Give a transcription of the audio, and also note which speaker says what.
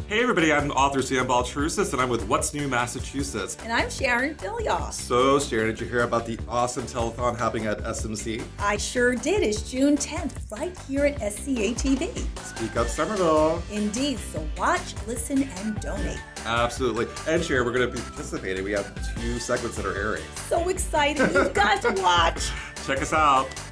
Speaker 1: Hey everybody, I'm author Sam Baltrusis and I'm with What's New Massachusetts.
Speaker 2: And I'm Sharon Filioff.
Speaker 1: So Sharon, did you hear about the awesome telethon happening at SMC?
Speaker 2: I sure did. It's June 10th, right here at SCA TV.
Speaker 1: Speak Up Somerville.
Speaker 2: Indeed, so watch, listen, and donate.
Speaker 1: Absolutely. And Sharon, we're going to be participating. We have 2 segments that are airing.
Speaker 2: So excited, you've got to watch.
Speaker 1: Check us out.